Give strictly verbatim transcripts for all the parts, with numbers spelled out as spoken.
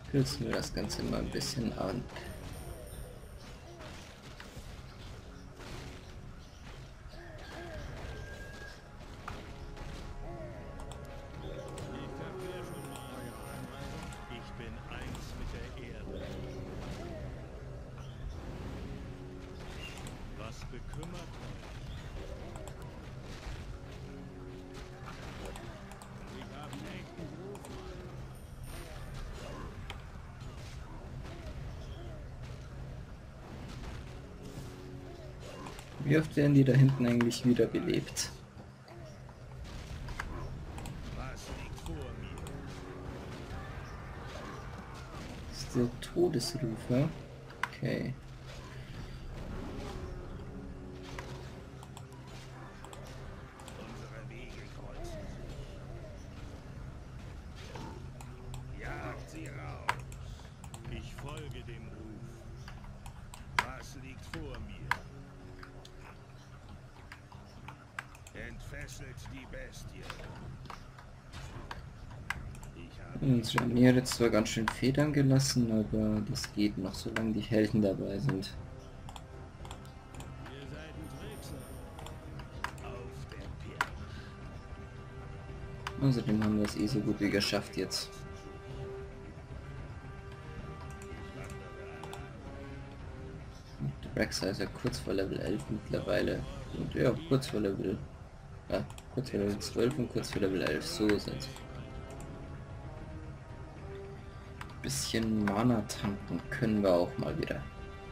Kürzen wir das Ganze mal ein bisschen an. Ich bin eins mit der Erde. Was bekümmert euch? Ich habe einen echten Ruf, Mann. Wie oft werden die da hinten eigentlich wiederbelebt? Was liegt vor mir? Das ist der Todesrufer. Okay. Unsere Wege kreuzen sich. Jagt sie raus. Ich folge dem Ruf. Was liegt vor mir? Entfesselt die Bestie. Ich habe Unsere Niere hat zwar ganz schön Federn gelassen, aber das geht noch, solange die Helden dabei sind. Ihr seid ein Trickser. Auf der Pirsch. Außerdem haben wir es eh so gut wie geschafft jetzt. Der Rexa ist ja kurz vor Level elf mittlerweile. Und ja, kurz vor Level... Ja, kurz vor Level zwölf und kurz vor Level elf, so ist es. Bisschen Mana tanken können wir auch mal wieder.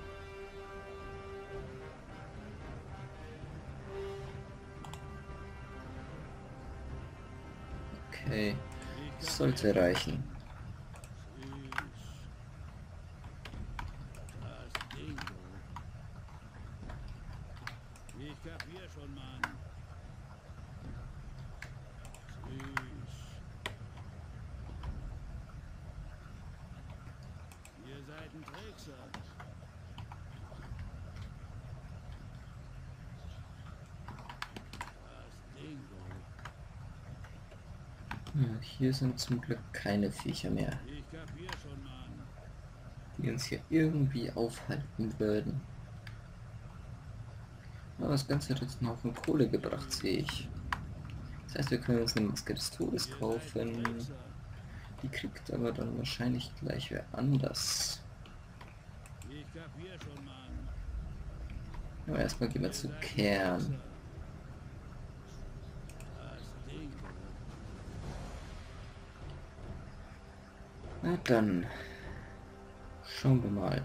Okay, das sollte reichen. Das Ding. Ich kapier schon, Mann. Süß. Ihr seid ein Trickser. Das Ding. Ja, hier sind zum Glück keine Viecher mehr, Ich kapier schon, Mann. die uns hier irgendwie aufhalten würden. Aber das Ganze hat jetzt einen Haufen Kohle gebracht, sehe ich. Das heißt, wir können uns eine Maske des Todes kaufen. Die kriegt aber dann wahrscheinlich gleich wer anders. Ich kapier schon, Mann. Aber erstmal gehen wir zu Kern. Das Ding. Na dann, schauen wir mal.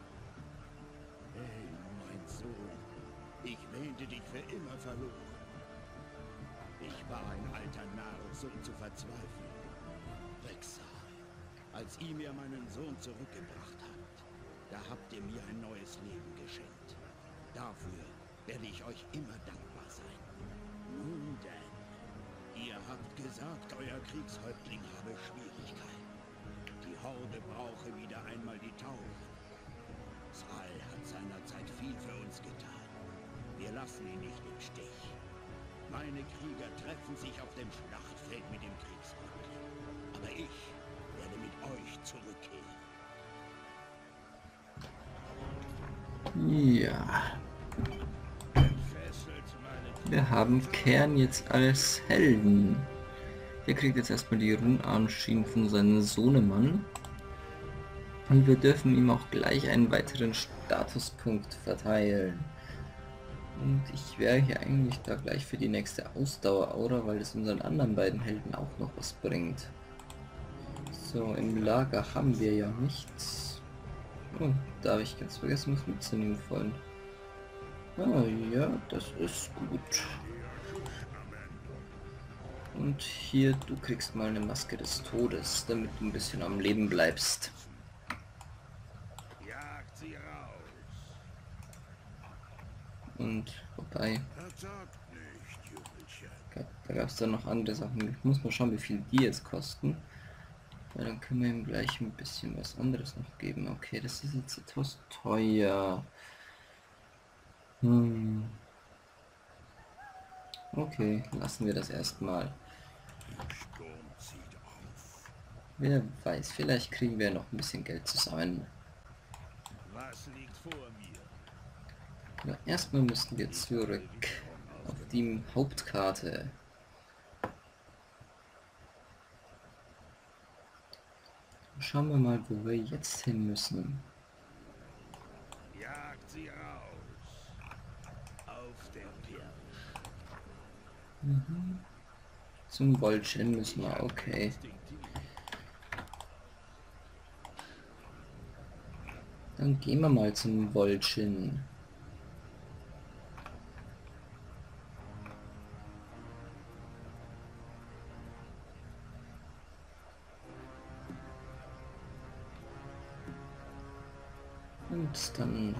Hey, mein Sohn, ich wähnte dich für immer verloren. Ich war ein alter Narr, so zu verzweifeln. Rexa, als ihr mir meinen Sohn zurückgebracht habt, da habt ihr mir ein neues Leben geschenkt. Dafür werde ich euch immer dankbar sein. Nun denn, ihr habt gesagt, euer Kriegshäuptling habe Schwierigkeiten. Die Horde brauche wieder einmal die Tauben. Sral hat seinerzeit viel für uns getan. Wir lassen ihn nicht im Stich. Meine Krieger treffen sich auf dem Schlachtfeld mit dem Kriegshäuptling. Aber ich werde mit euch zurückkehren. Ja, Entfesselt meine wir haben Kern jetzt als Helden. Der kriegt jetzt erstmal die Runearmschienen von seinem Sohnemann. Und wir dürfen ihm auch gleich einen weiteren Statuspunkt verteilen. Und ich wäre hier eigentlich da gleich für die nächste Ausdauer-Aura, weil es unseren anderen beiden Helden auch noch was bringt. So, im Lager haben wir ja nichts. Oh, da habe ich ganz vergessen, was mitzunehmen vorhin. Ah ja, das ist gut. Und hier, du kriegst mal eine Maske des Todes, damit du ein bisschen am Leben bleibst. Jagt sie raus. Und wobei, Verzagt nicht, Jubelchen. da gab es dann noch andere Sachen. Ich muss mal schauen, wie viel die jetzt kosten. Weil dann können wir ihm gleich ein bisschen was anderes noch geben. Okay, das ist jetzt etwas teuer. Hm. Okay, lassen wir das erstmal. Der Sturm zieht auf. Wer weiß, vielleicht kriegen wir noch ein bisschen Geld zusammen. Was liegt vor mir? Aber erstmal müssen wir zurück auf die Hauptkarte. Schauen wir mal, wo wir jetzt hin müssen. Jagt sie raus. Auf der Pirsch. Mhm. Zum Wollchen müssen wir, okay. Dann gehen wir mal zum Wollchen. Und dann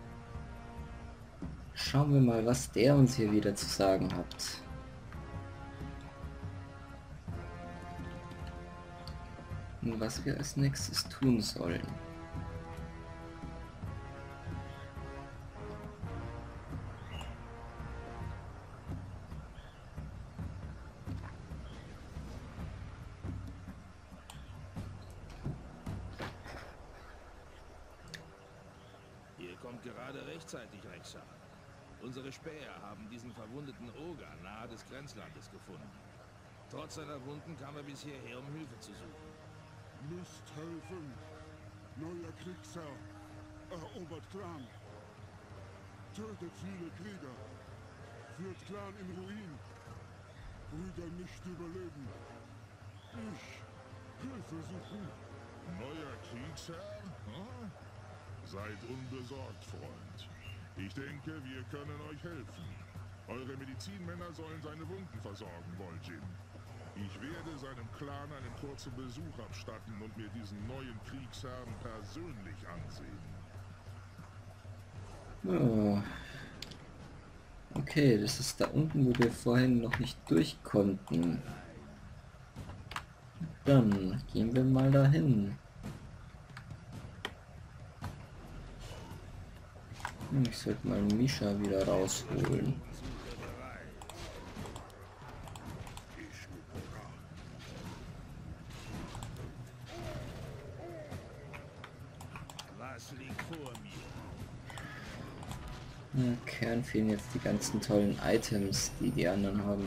schauen wir mal, was der uns hier wieder zu sagen hat. Und was wir als nächstes tun sollen. Ihr kommt gerade rechtzeitig, Rexar. Unsere Späher haben diesen verwundeten Oger nahe des Grenzlandes gefunden. Trotz seiner Wunden kam er bis hierher, um Hilfe zu suchen. Müsst helfen. Neuer Kriegsherr erobert Clan. Tötet viele Krieger. Führt Clan in Ruin. Brüder nicht überleben. Ich Hilfe suchen. Neuer Kriegsherr? Hm? Seid unbesorgt, Freund. Ich denke, wir können euch helfen. Eure Medizinmänner sollen seine Wunden versorgen, Vol'jin. Ich werde seinem Clan einen kurzen Besuch abstatten und mir diesen neuen Kriegsherrn persönlich ansehen. Oh. Okay, das ist da unten, wo wir vorhin noch nicht durch konnten. Dann gehen wir mal dahin. Ich sollte mal Misha wieder rausholen. Was liegt vor mir? Ja, Kern fehlen jetzt die ganzen tollen Items, die die anderen haben.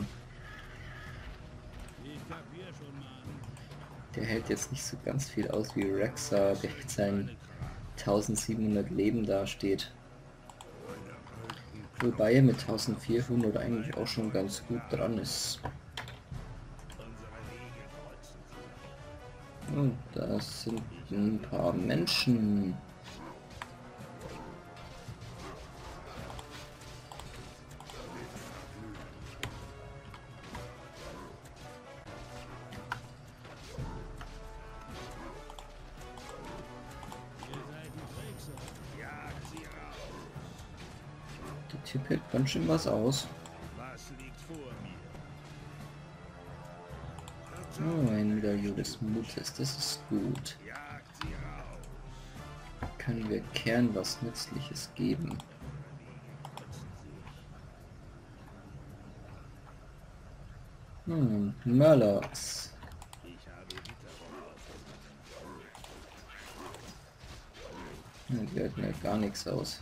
Der hält jetzt nicht so ganz viel aus wie Rexar, der mit seinen tausendsiebenhundert Leben dasteht. Wobei er mit eintausendvierhundert eigentlich auch schon ganz gut dran ist. Oh, da sind ein paar Menschen. Der Typ hält ganz schön was aus. Was liegt vor mir? Oh, ein Medaillon des Mutes, das ist gut. Jagt sie raus. Können wir Kern was Nützliches geben? Hm, Murlocs. Ich habe Witterung aufgenommen. Ja, die halten ja gar nichts aus.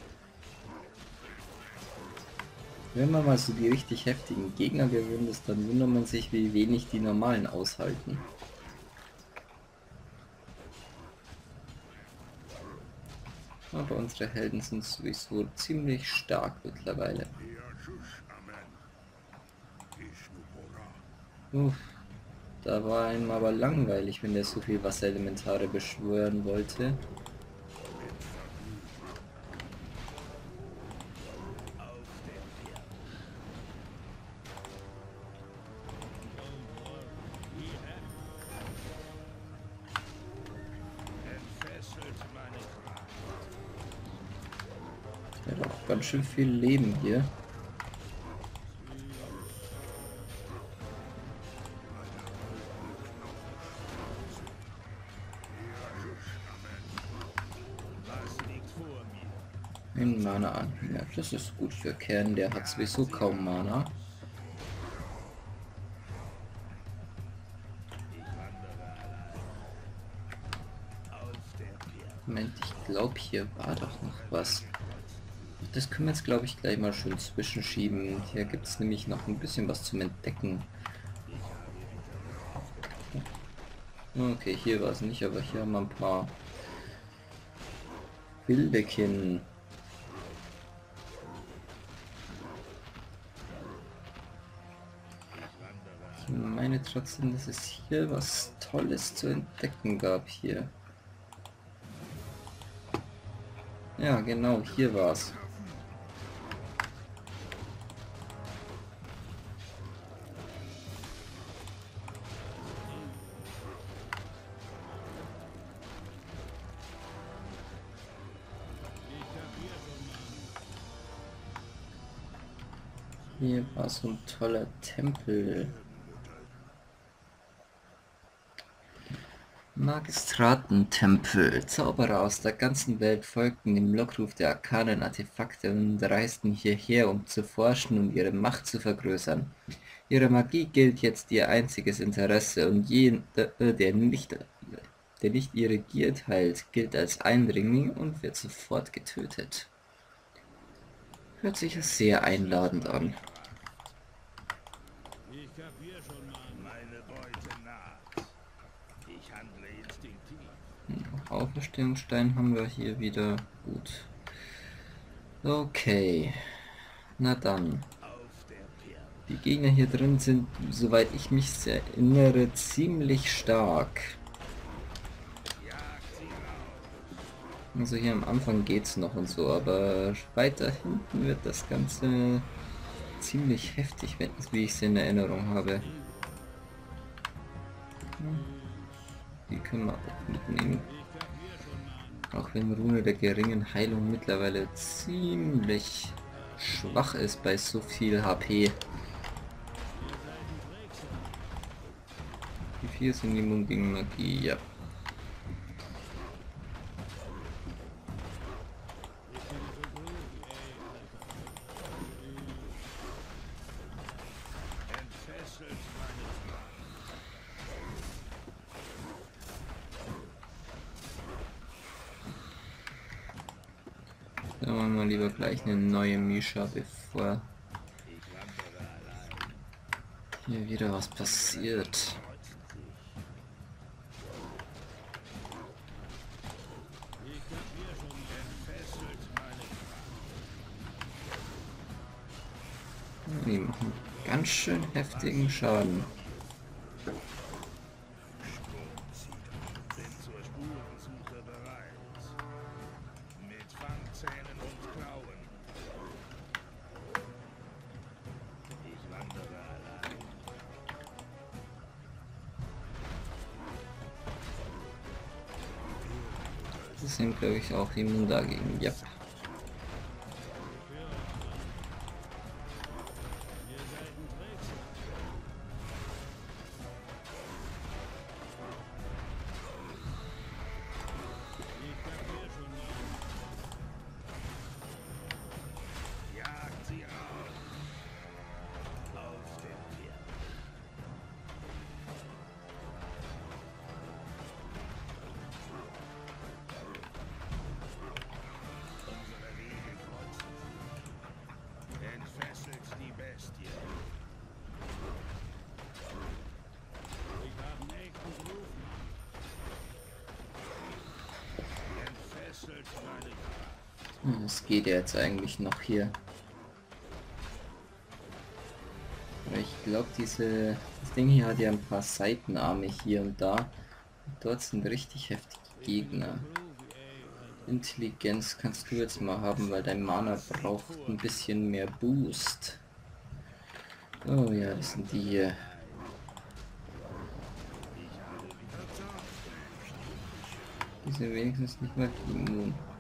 Wenn man mal so die richtig heftigen Gegner gewöhnt ist, dann wundert man sich, wie wenig die normalen aushalten. Aber unsere Helden sind sowieso ziemlich stark mittlerweile. Uff, da war einem aber langweilig, wenn der so viel Wasserelementare beschwören wollte. Er hat auch ganz schön viel Leben hier. Ein Mana an. Ja, das ist gut für Kern, der hat sowieso kaum Mana. Moment, ich glaube, hier war doch noch was. Das können wir jetzt, glaube ich, gleich mal schön zwischenschieben. Hier gibt es nämlich noch ein bisschen was zum Entdecken. Okay, hier war es nicht, aber hier haben wir ein paar Wildekin. Ich meine trotzdem, dass es hier was Tolles zu entdecken gab hier. Ja, genau, hier war's. Hier war so ein toller Tempel. Magistratentempel. Zauberer aus der ganzen Welt folgten dem Lockruf der arkanen Artefakte und reisten hierher, um zu forschen und ihre Macht zu vergrößern. Ihre Magie gilt jetzt ihr einziges Interesse und jeder, der nicht, der nicht ihre Gier teilt, gilt als Eindringling und wird sofort getötet. Hört sich ja sehr einladend an. Meine Beute naht. Ich handle instinktiv. Auferstehungsstein haben wir hier wieder. Gut. Okay. Na dann. Die Gegner hier drin sind, soweit ich mich erinnere, ziemlich stark. Also hier am Anfang geht's noch und so, aber weiter hinten wird das Ganze ziemlich heftig, wenn, wie ich es in Erinnerung habe. Die können wir auch mitnehmen. Auch wenn Rune der geringen Heilung mittlerweile ziemlich schwach ist bei so viel H P. Die vier sind immun gegen Magie, ja. Dann machen wir lieber gleich eine neue Misha, bevor hier wieder was passiert. Die machen ganz schön heftigen Schaden. Das sind, glaube ich, auch immun dagegen. Ja. Es geht ja jetzt eigentlich noch hier. Aber ich glaube, diese das Ding hier hat ja ein paar Seitenarme hier und da. Und dort sind richtig heftige Gegner. Intelligenz kannst du jetzt mal haben, weil dein Mana braucht ein bisschen mehr Boost. Oh ja, das sind die hier. Die sind wenigstens nicht mal immun.